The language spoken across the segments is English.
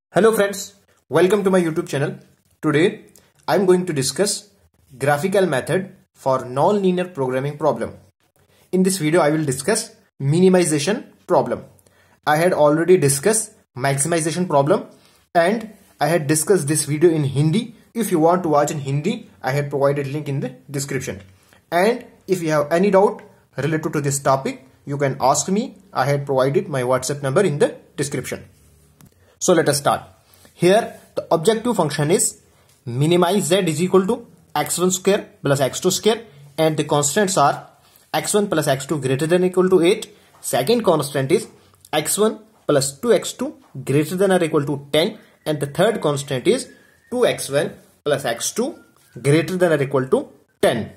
Hello friends, welcome to my YouTube channel. Today I am going to discuss graphical method for non-linear programming problem. In this video I will discuss minimization problem. I had already discussed maximization problem and I had discussed this video in Hindi. If you want to watch in Hindi, I had provided link in the description. And if you have any doubt related to this topic, you can ask me. I had provided my WhatsApp number in the description. So let us start. Here the objective function is minimize z is equal to x1 square plus x2 square, and the constants are x1 plus x2 greater than or equal to 8. Second constant is x1 plus 2x2 greater than or equal to 10, and the third constant is 2x1 plus x2 greater than or equal to 10.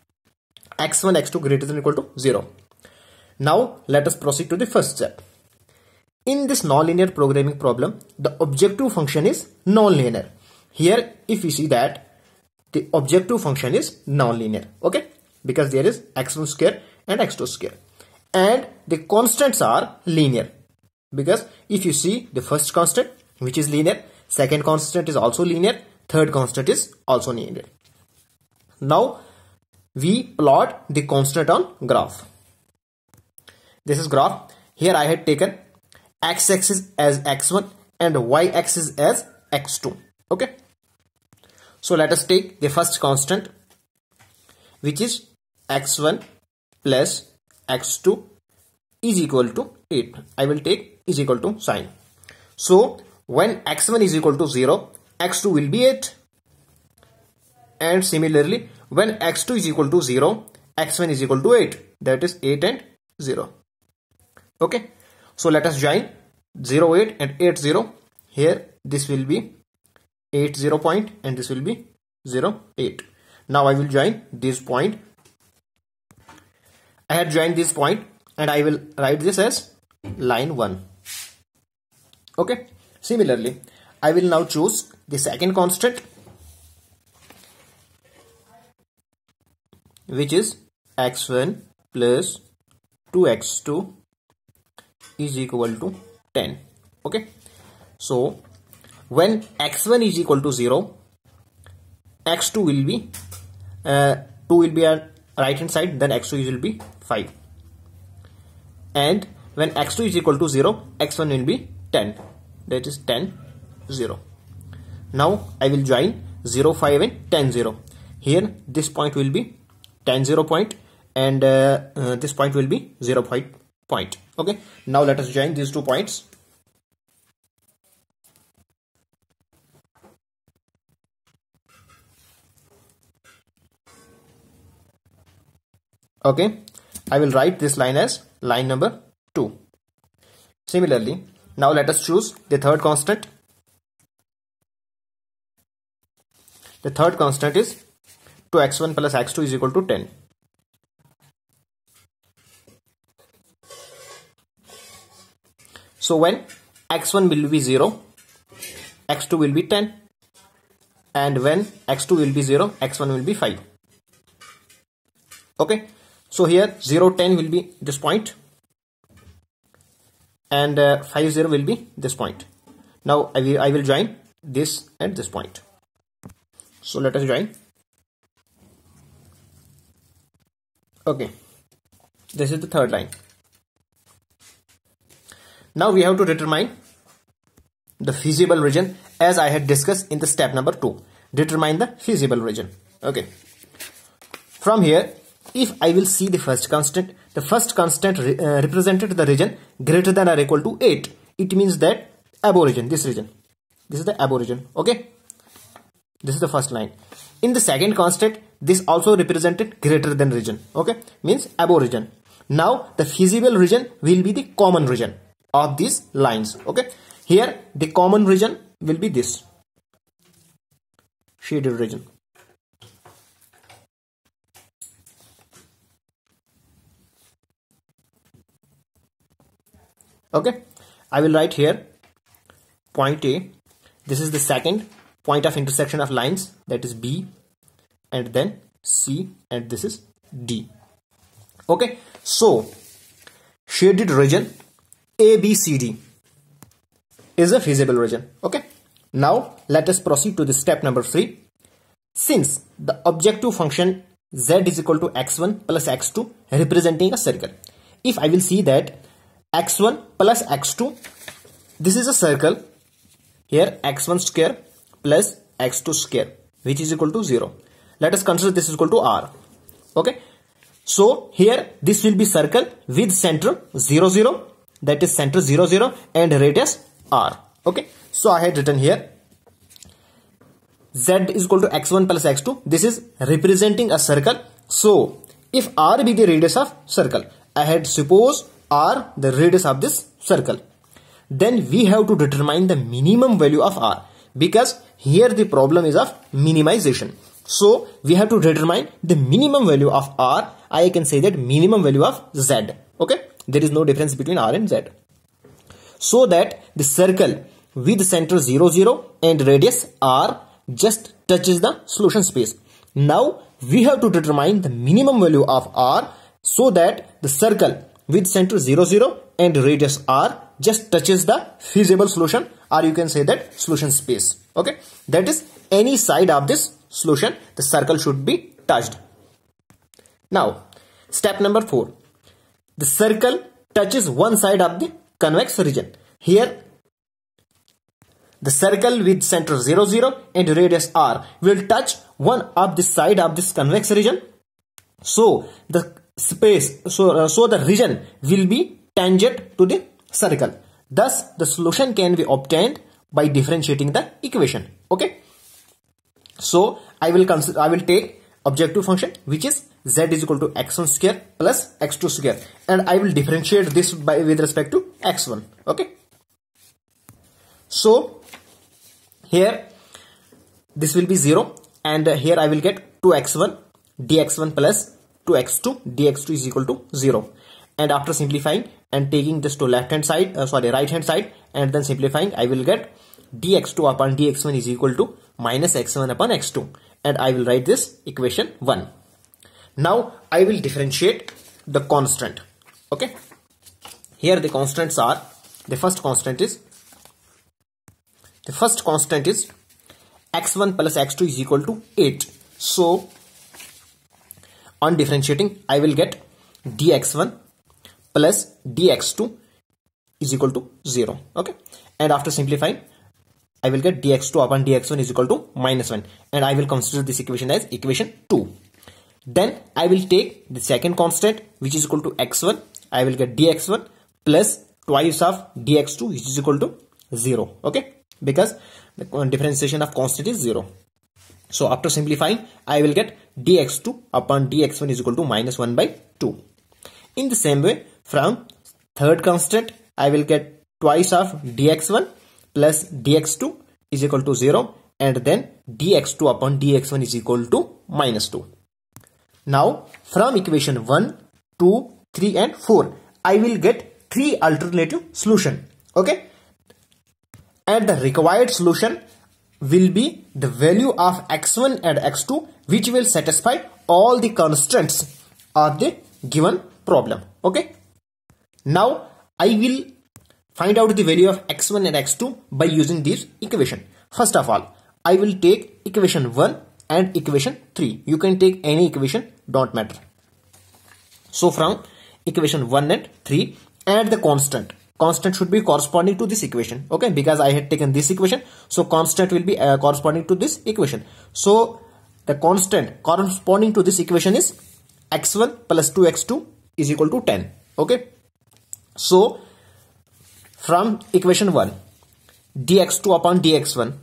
x1 x2 greater than or equal to 0. Now let us proceed to the first step. In this nonlinear programming problem, the objective function is nonlinear. Here, if we see that the objective function is nonlinear, okay, because there is x1 square and x2 square, and the constants are linear, because if you see the first constant, which is linear, second constant is also linear, third constant is also linear. Now we plot the constant on graph. This is graph. Here I had taken x-axis as x1 and y-axis as x2. Okay. So let us take the first constant, which is x1 plus x2 is equal to 8. I will take is equal to sign. So when x1 is equal to 0, x2 will be 8. And similarly, when x2 is equal to 0, x1 is equal to 8. That is 8 and 0. Okay. So let us join 0, 8 and 8, 0. Here this will be 8, 0 point and this will be 0, 8. Now I will join this point. I had joined this point and I will write this as line 1. Okay. Similarly, I will now choose the second constant, which is x1 plus 2x2 is equal to 10. Okay. So when x1 is equal to 0, x2 will be 2 will be on right hand side, then x2 will be 5, and when x2 is equal to 0, x1 will be 10, that is 10, 0. Now I will join 0, 5 and 10, 0. Here this point will be 10, 0 point, and this point will be 0 point. Okay. Now let us join these 2 points. Okay. I will write this line as line number 2. Similarly, now let us choose the third constant. The third constant is 2x1 plus x2 is equal to 10. So when x1 will be 0, x2 will be 10, and when x2 will be 0, x1 will be 5. Okay. So here 0, 10 will be this point, and 5, 0 will be this point. Now I will join this and this point. So let us join. Okay. This is the third line. Now we have to determine the feasible region, as I had discussed in the step number 2. Determine the feasible region. Okay. From here, if I will see the first constant represented the region greater than or equal to 8. It means that above region, this region. This is the above region. Okay. This is the first line. In the second constant, this also represented greater than region. Okay. Means above region. Now the feasible region will be the common region of these lines. Okay. Here the common region will be this shaded region. Okay. I will write here point A. This is the second point of intersection of lines, that is B, and then C, and this is D. Okay. So shaded region ABCD is a feasible region. Okay. Now let us proceed to the step number 3. Since the objective function z is equal to x1 plus x2 representing a circle, if I will see that x1 plus x2, this is a circle, here x1 square plus x2 square, which is equal to 0. Let us consider this is equal to r. Okay, so here this will be circle with center 0 0, that is center 0 0 and radius r. Okay, so I had written here z is equal to x1 plus x2. This is representing a circle. So if r be the radius of circle, I had suppose r the radius of this circle, then we have to determine the minimum value of r, because here the problem is of minimization. So we have to determine the minimum value of r. I can say that minimum value of z. Okay, there is no difference between r and z. So that the circle with center 0 0 and radius r just touches the solution space. Now we have to determine the minimum value of r, so that the circle with center 0 0 and radius r just touches the feasible solution, or you can say that solution space. Okay, that is any side of this solution the circle should be touched. Now step number 4. The circle touches one side of the convex region. Here the circle with center 0 0 and radius r will touch one of the side of this convex region. So the space, so the region will be tangent to the circle. Thus the solution can be obtained by differentiating the equation. Okay, so I will take objective function, which is z is equal to x1 square plus x2 square, and I will differentiate this with respect to x1. Okay, so here this will be 0, and here I will get 2x1 dx1 plus 2x2 dx2 is equal to 0. And after simplifying and taking this to right hand side, and then simplifying, I will get dx2 upon dx1 is equal to minus x1 upon x2, and I will write this equation 1. Now I will differentiate the constant. Okay, here the constants are, the first constant is x1 plus x2 is equal to 8. So on differentiating, I will get dx1 plus dx2 is equal to 0. Okay, and after simplifying, I will get dx2 upon dx1 is equal to minus 1, and I will consider this equation as equation 2. Then I will take the second constant, which is equal to x1. I will get dx1 plus twice of dx2, which is equal to 0. Okay, because the differentiation of constant is 0. So after simplifying, I will get dx2 upon dx1 is equal to minus 1 by 2. In the same way, from third constant, I will get twice of dx1 plus dx2 is equal to 0, and then dx2 upon dx1 is equal to minus 2. Now from equation 1, 2, 3 and 4, I will get 3 alternative solution. Okay, and the required solution will be the value of x1 and x2, which will satisfy all the constraints of the given problem. Okay, now I will find out the value of x1 and x2 by using this equation. First of all, I will take equation 1 and equation 3. You can take any equation, don't matter. So from equation 1 and 3, add the constant. Constant should be corresponding to this equation. Okay, because I had taken this equation, so constant will be corresponding to this equation. So the constant corresponding to this equation is x1 plus 2x2 is equal to 10. Okay, so from equation 1, dx2 upon dx1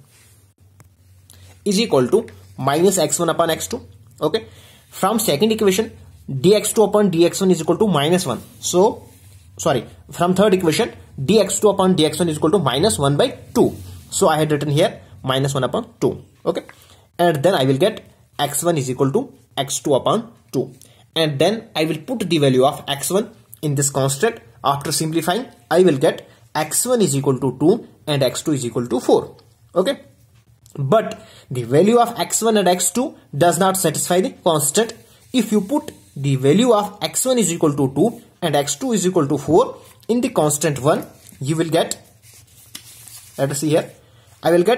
is equal to minus x1 upon x2. Okay, from second equation, dx2 upon dx1 is equal to minus 1. So from third equation, dx2 upon dx1 is equal to minus 1 by 2. So I had written here minus 1 upon 2. Okay, and then I will get x1 is equal to x2 upon 2, and then I will put the value of x1 in this constant. After simplifying, I will get x1 is equal to 2 and x2 is equal to 4. Okay, but the value of x1 and x2 does not satisfy the constant. If you put the value of x1 is equal to 2 and x2 is equal to 4 in the constant 1, you will get, let us see here, I will get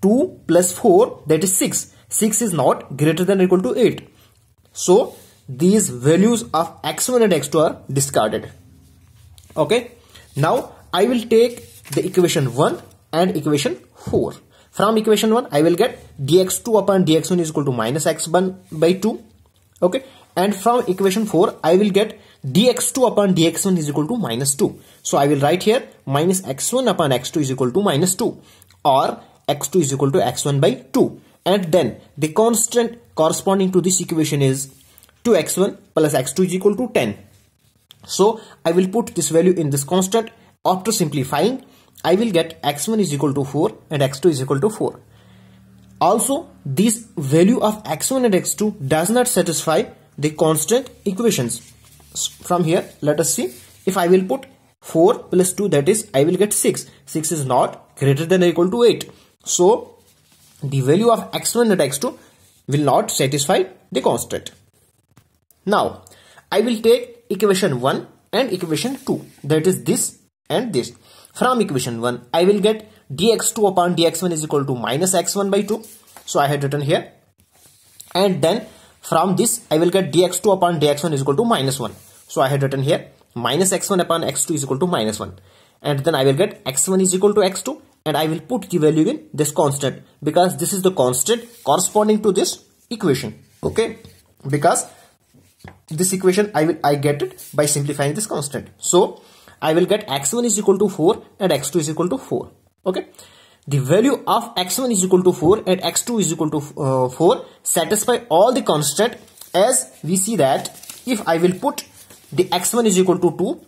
2 plus 4, that is 6. 6 is not greater than or equal to 8. So these values of x1 and x2 are discarded. Okay. Now I will take the equation 1 and equation 4. From equation 1 I will get dx2 upon dx1 is equal to minus x1 by 2. Okay. And from equation 4 I will get dx2 upon dx1 is equal to minus 2. So I will write here minus x1 upon x2 is equal to minus 2, or x2 is equal to x1 by 2. And then the constant corresponding to this equation is 2x1 plus x2 is equal to 10. So I will put this value in this constant. After simplifying, I will get x1 is equal to 4 and x2 is equal to 4. Also, this value of x1 and x2 does not satisfy the constant equations. From here, let us see. If I will put 4 plus 2, that is, I will get 6. 6 is not greater than or equal to 8. So the value of x1 and x2 will not satisfy the constant. Now I will take equation 1 and equation 2, that is this and this. From equation 1 I will get dx2 upon dx1 is equal to minus x1 by 2. So I had written here. And then from this I will get dx2 upon dx1 is equal to minus 1. So I had written here minus x1 upon x2 is equal to minus 1. And then I will get x1 is equal to x2, and I will put the value in this constant, because this is the constant corresponding to this equation. Okay, because this equation I get it by simplifying this constant. So I will get x1 is equal to 4 and x2 is equal to 4. Okay, the value of x1 is equal to 4 and x2 is equal to 4 satisfy all the constant, as we see that if I will put the x1 is equal to 2,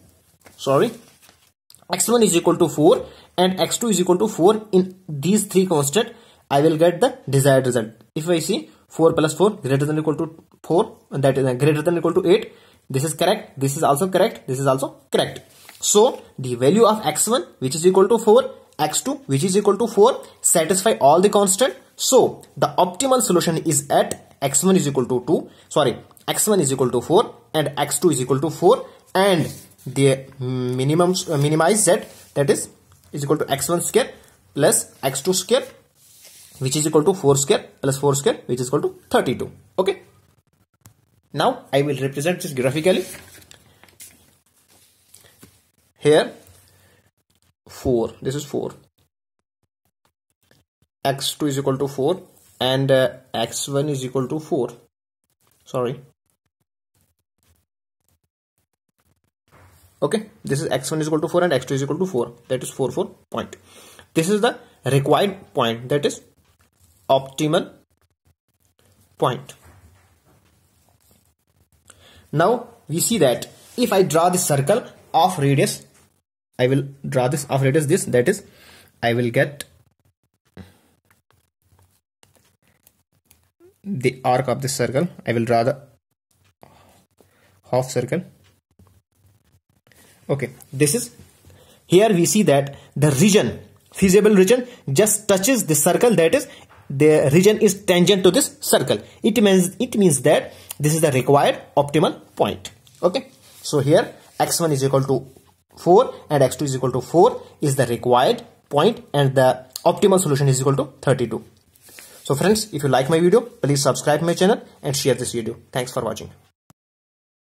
x1 is equal to 4 and x2 is equal to 4 in these three constant, I will get the desired result. If I see 4 plus 4 greater than or equal to 4, and that is greater than or equal to 8, this is correct, this is also correct, this is also correct. So the value of x1 which is equal to 4, x2 which is equal to 4 satisfy all the constant. So the optimal solution is at x1 is equal to 2, x1 is equal to 4 and x2 is equal to 4, and the minimized set, that is equal to x1 square plus x2 square, which is equal to 4 square plus 4 square, which is equal to 32. Okay. Now I will represent this graphically. Here 4, this is 4, x2 is equal to 4 and x1 is equal to 4. Okay, this is x1 is equal to 4 and x2 is equal to 4, that is 4 point. This is the required point, that is optimal point. Now we see that if I draw the circle of radius, I will draw this of radius this, that is I will get the arc of this circle. I will draw the half circle. Okay, this is, here we see that the region, feasible region, just touches the circle, that is the region is tangent to this circle. It means that this is the required optimal point. Okay, so here x1 is equal to 4 and x2 is equal to 4 is the required point, and the optimal solution is equal to 32. So friends, if you like my video, please subscribe my channel and share this video. Thanks for watching.